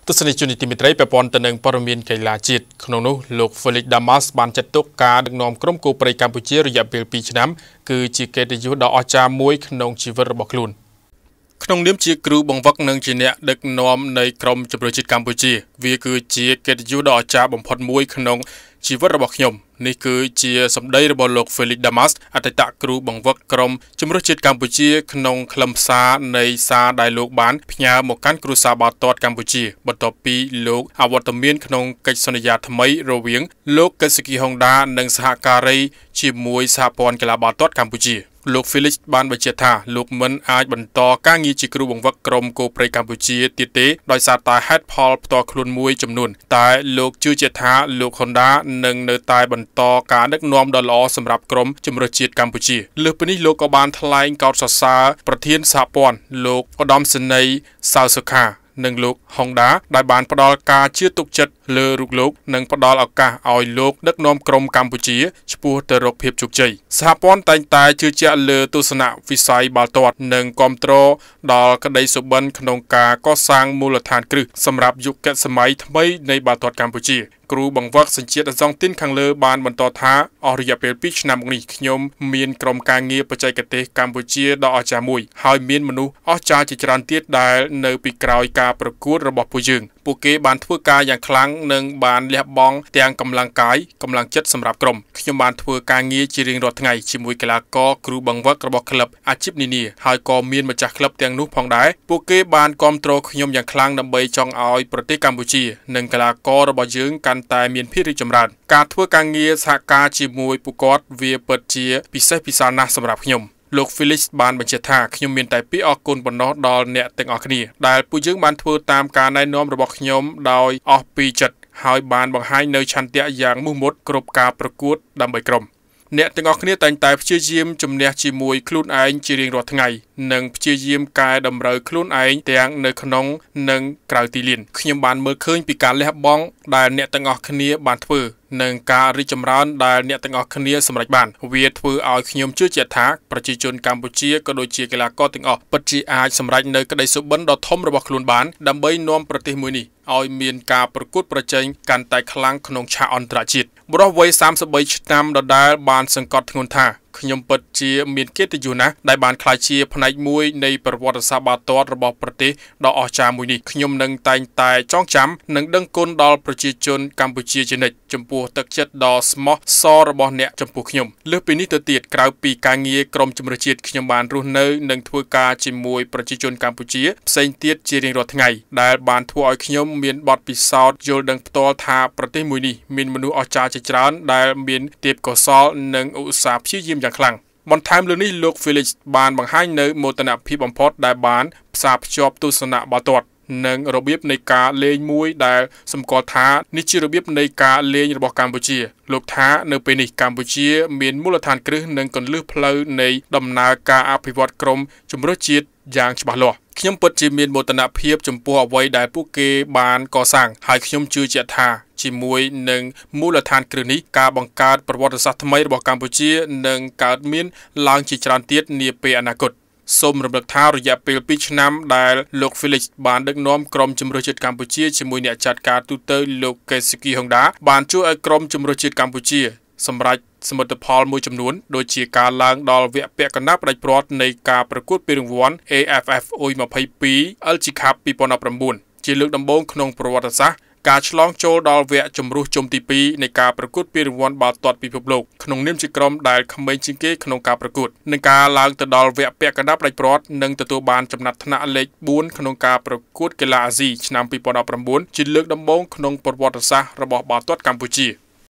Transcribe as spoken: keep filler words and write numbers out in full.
ទស្សនិកជនទីមេត្រីប្រព័ន្ធទៅនឹងព័ត៌មានកីឡាជាតិក្នុងនោះលោក Felix បានចាត់ទុកការដឹកនាំក្រុមគោព្រៃកម្ពុជារយៈពេលពីរឆ្នាំគឺជាកិត្តិយសដ៏អស្ចារ្យមួយក្នុងជីវិតរបស់ខ្លួនក្នុងនាមជាគ្រូបង្វឹកនិងជាអ្នកដឹកនាំនៃក្រុមជម្រើសជាតិកម្ពុជាវាគឺជាកិត្តិយសដ៏អស្ចារ្យបំផុតមួយក្នុងជីវិតរបស់ខ្ញុំនេះគឺជាសម្ដីរបស់លោក Felix អតីតគ្រូបង្វឹកក្រុមជម្រើសជាតិកម្ពុជាក្នុងខ្លឹមសារនៃសារដែលលោកបានផ្ញើមកកាន់គ្រួសារបាល់ទាត់កម្ពុជាបន្ទាប់ពីលោកអវត្តមានក្នុងកិច្ចសន្យាថ្មីរវាងលោកកេសកីហុងដានិងសហការីជាមួយសហព័ន្ធកីឡាបាល់ទាត់កម្ពុជាលោក Felix បានបញ្ជាក់ថាលោកមិនអាចបន្តការងារជាគ្រូបង្វឹកក្រុមគោព្រៃកម្ពុជាទៀតទេដោយសារតែហេតុផលផ្ទាល់ខ្លួនមួយចំនួនតែលោកជឿជាក់ថាលោក Honda នឹងនៅតែបន្តការដឹកនាំដ៏ល្អសម្រាប់ក្រុមជម្រើសជាតិកម្ពុជាលើសពីនេះលោកក៏បានថ្លែងកោតសរសើរប្រធានសហព័ន្ធលោកឧត្តមសេនីយ៍សៅសុខានិងលោក Honda ដែលបានផ្ដល់ការជឿទុកចិត្តលើរូបលោកនិងផ្ដល់ឱកាសឲ្យលោកដឹកនាំក្រុមកម្ពុជាឆ្ពោះទៅរកភាពជោគជ័យសហព័ន្ធតែងតែជឿជាក់លើទស្សនវិស័យបាល់ទាត់និងគាំទ្រដល់ក្តីសុបិនក្នុងការកសាងមូលដ្ឋានគ្រឹះសម្រាប់យុគសម័យថ្មីនៃបាល់ទាត់កម្ពុជាគ្រូបង្វឹកសញ្ជាតិអសង់ទីនខាងលើបានបន្តថាអស់រយៈពេលពីរឆ្នាំមកនេះខ្ញុំមានក្រុមការងារបច្ចេកទេសកម្ពុជាដ៏អស្ចារ្យមួយហើយមានមនុស្សអស្ចារ្យជាច្រើនទៀតដែលនៅពីក្រោយការប្រកួតរបស់ពួកយើងពួកគេបានធ្វើការយ៉ាងខ្លាំងនិងបានលះបង់ទាំងកម្លាំងកាយកម្លាំងចិត្តសម្រាប់ក្រុមខ្ញុំបានធ្វើការងារជារៀងរាល់ថ្ងៃជាមួយកីឡាករគ្រូបង្វឹករបស់ក្លឹបអាជីពនានាហើយក៏មានម្ចាស់ក្លឹបទាំងនោះផងដែរពួកគេបានគាំទ្រខ្ញុំយ៉ាងខ្លាំងដើម្បីចង់ឲ្យប្រទេសកម្ពុជានិងកីឡាកររបស់យើងកាន់តែមានភាពរីកចម្រើនការធ្វើការងារសហការជាមួយពួកគាត់វាពិតជាពិសេសពិសាលណាស់សម្រាប់ខ្ញុំលោក Felix បានបញ្ជាក់ថាខ្ញុំមានតែពាក្យអរគុណប៉ុណ្ណោះដល់អ្នកទាំងអស់គ្នាដែលពួកយើងបានធ្វើតាមការណែនាំរបស់ខ្ញុំដោយអស់ពីចិត្តហើយបានបង្ហាញនូវឆន្ទៈយ៉ាងមោះមុតគ្រប់ការប្រកួតដើម្បីក្រុមអ្នកទាំងអស់គ្នាតែងតែព្យាយាមជំនះជាមួយខ្លួនឯងជារៀងរាល់ថ្ងៃនិងព្យាយាមកែតម្រូវខ្លួនឯងទាំងនៅក្នុងនិងក្រៅទីលានខ្ញុំបានមើលឃើញពីការលះបង់ដែលអ្នកទាំងអស់គ្នាបានធ្វើនិងការរីកចម្រើនដែលអ្នកទាំងអស់គ្នាសម្រេចបានវាធ្វើឲ្យខ្ញុំជឿជាក់ថាប្រជាជនកម្ពុជាក៏ដូចជាកីឡាករទាំងអស់ពិតជាអាចសម្រេចនូវក្តីសុបិនដ៏ធំរបស់ខ្លួនបានដើម្បីនាំប្រទេសមួយនេះឲ្យមានការប្រកួតប្រជែងកាន់តែខ្លាំងក្នុងឆាកអន្តរជាតិបុរសវ័យសាមសិបបីឆ្នាំដដែលបានសង្កត់ធ្ងន់ថាខ្ញុំពិតជាមានកិត្តិយសណាស់ដែលបានក្លាយជាផ្នែកមួយនៃប្រវត្តិសាស្ត្របាល់ទាត់របស់ប្រទេសដ៏អស្ចារ្យមួយនេះខ្ញុំនឹងតែងតែចងចាំនិងដឹងគុណដល់ប្រជាជនកម្ពុជាជានិច្ចចំពោះទឹកចិត្តដ៏ស្មោះសររបស់អ្នកចំពោះខ្ញុំលើសពីនេះទៅទៀតក្រៅពីការងារក្រុមជម្រើសជាតិខ្ញុំបានរស់នៅនិងធ្វើការជាមួយប្រជាជនកម្ពុជាផ្សេងទៀតជារៀងរាល់ថ្ងៃដែលបានធ្វើឲ្យខ្ញុំមានបទពិសោធន៍យល់ដឹងផ្ទាល់ថាប្រទេសមួយនេះមានមនុស្សអស្ចារ្យជាច្រើនដែលមានទេពកោសល្យនិងឧស្សាហ៍ព្យាយាមយ៉ាងខ្លាំងបន្ថែមលើនេះលោក Felix បានបង្ហាញនៅមោទនភាពបំផុតដែលបានផ្សារភ្ជាប់ទស្សនៈបាល់ទាត់និងរបៀបនៃការលេងមួយដែលសម្គាល់ថានេះជារបៀបនៃការលេងរបស់កម្ពុជាលោកថានៅពេលនេះកម្ពុជាមានមូលដ្ឋានគ្រឹះនិងគន្លឹះផ្លូវនៃដំណើរការអភិវឌ្ឍក្រុមជម្រើសជាតិយ៉ាងច្បាស់លាស់ខ្ញុំពិតជាមានមោទនភាពចំពោះអ្វីដែលពួកគេបានកសាងហើយខ្ញុំជឿជាក់ថាជាមួយនឹងមូលដ្ឋានគ្រឹះនេះការបង្កើតប្រវត្តិសាស្ត្រថ្មីរបស់កម្ពុជានឹងកើតមានឡើងជាច្រើនទៀតនាពេលអនាគតសូមរំលឹកថារយៈពេលពីរឆ្នាំដែលលោក Felix បានដឹកនាំក្រុមជម្រើសជាតិកម្ពុជាជាមួយអ្នកចាត់ការទូតលោកកេសកីហុងដាបានជួយឲ្យក្រុមជម្រើសជាតិកម្ពុជាសម្រេចសមិទ្ធផលមួយចំនួនដូចជាការឡើងដល់វគ្គពាក់កណ្ដាលផ្ដាច់ព្រាត់នៃការប្រកួតពានរង្វាន់ A F F អ៊ុយ ยี่สิบสอง แอล จี Cup ยี่สิบสิบเก้าជាលើកដំបូងក្នុងប្រវត្តិសាស្ត្រការឆ្លងចូលដល់វគ្គជម្រុះជុំទីពីរនៃការប្រកួតពានរង្វាន់បាល់ទាត់ពិភពលោកក្នុងនាមជាក្រុមដែលក្មេងជាងគេក្នុងការប្រកួតនិងការឡើងទៅដល់វគ្គពាក់កណ្ដាលផ្ដាច់ព្រាត់និងទទួលបានចំណាត់ថ្នាក់លេខបួនក្នុងការប្រកួតកីឡាអាស៊ីឆ្នាំยี่สิบสิบเก้าជាលើកដំបូងក្នុងប្រវត្តិសាស្ត្ររបស់បាល់ទាត់កម្ពុជា